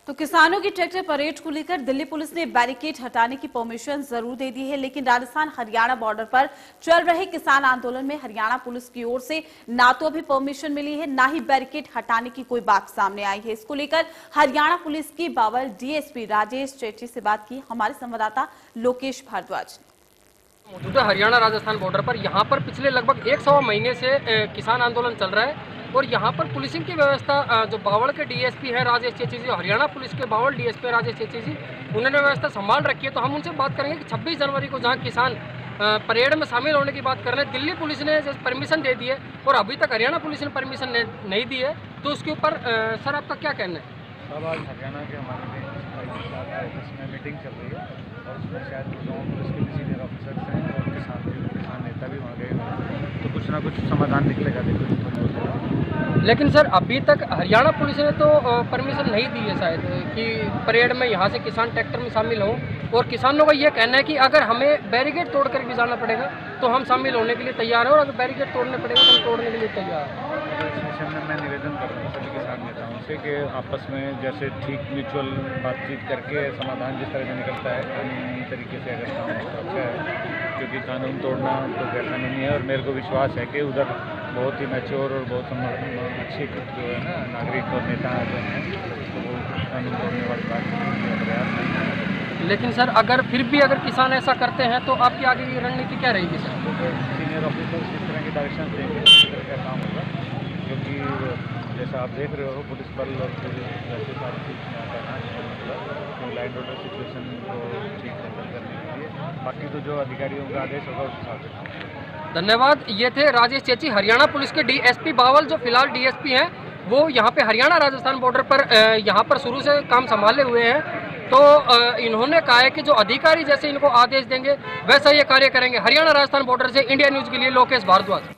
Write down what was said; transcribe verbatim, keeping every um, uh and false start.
तो किसानों की ट्रैक्टर परेड को लेकर दिल्ली पुलिस ने बैरिकेड हटाने की परमिशन जरूर दे दी है, लेकिन राजस्थान हरियाणा बॉर्डर पर चल रहे किसान आंदोलन में हरियाणा पुलिस की ओर से ना तो अभी परमिशन मिली है, ना ही बैरिकेड हटाने की कोई बात सामने आई है। इसको लेकर हरियाणा पुलिस की बावल डीएसपी राजेश चेट्टी से बात की हमारे संवाददाता लोकेश भारद्वाज ने। मौजूदा हरियाणा राजस्थान बॉर्डर पर यहाँ पर पिछले लगभग एक सौ महीने से किसान आंदोलन चल रहा है और यहाँ पर पुलिसिंग की व्यवस्था जो बावल के डीएसपी है राजेश चेट्टी जी, हरियाणा पुलिस के बावल डीएसपी राजेश चेट्टी जी, उन्होंने व्यवस्था संभाल रखी है। तो हम उनसे बात करेंगे कि छब्बीस जनवरी को जहाँ किसान परेड में शामिल होने की बात कर रहे हैं, दिल्ली पुलिस ने परमिशन दे दी है और अभी तक हरियाणा पुलिस ने परमिशन नहीं दी है, तो उसके ऊपर सर आपका क्या कहना है? सब आज हरियाणा के हमारे इसमें मीटिंग चल रही है और उसमें शायद गाँव पुलिस के भी सीनियर ऑफिसर्स हैं और किसान किसान नेता भी वहाँ गए हैं, तो कुछ ना कुछ समाधान निकलेगा। देखो लेकिन सर अभी तक हरियाणा पुलिस ने तो परमिशन नहीं दी है शायद कि परेड में यहाँ से किसान ट्रैक्टर में शामिल हों, और किसानों का ये कहना है कि अगर हमें बैरिकेड तोड़ कर भी जाना पड़ेगा तो हम शामिल होने के लिए तैयार हैं, और अगर बैरिकेड तोड़ने पड़ेगा तो हम तोड़ने के लिए तैयार हैं। इस विषय में मैं निवेदन कर रहा हूँ सभी किसान नेताओं से कि आपस में जैसे ठीक म्यूचुअल बातचीत करके समाधान जिस तरह से निकलता है कानूनी तरीके से अगर काम हो तो अच्छा है, क्योंकि कानून तोड़ना तो वैसा नहीं है। और मेरे को विश्वास है कि उधर बहुत ही मैच्योर और बहुत अच्छे जो है ना नागरिक और नेता जो हैं तो वो कानून तोड़ने वाली बात प्रयास नहीं है। लेकिन सर अगर फिर भी अगर किसान ऐसा करते हैं तो आपकी आगे की रणनीति क्या रहेगी सर? सीनियर ऑफिसर्स इस तरह की डायरेक्शन देंगे, इस तरह का काम होगा, क्योंकि जैसा आप देख रहे हो पुलिस बल और जैसे सारी चीज़ मतलब लाइन ऑर्डर सिचुएशन को ठीक हैंडल करने के लिए, बाकी तो जो अधिकारियों का आदेश होगा उस हिसाब से। धन्यवाद। ये थे राजेश चेट्टी, हरियाणा पुलिस के डीएसपी बावल, जो फिलहाल डीएसपी हैं, वो यहाँ पे हरियाणा राजस्थान बॉर्डर पर यहाँ पर शुरू से काम संभाले हुए हैं। तो इन्होंने कहा है कि जो अधिकारी जैसे इनको आदेश देंगे वैसा ये कार्य करेंगे। हरियाणा राजस्थान बॉर्डर से इंडिया न्यूज़ के लिए लोकेश भारद्वाज।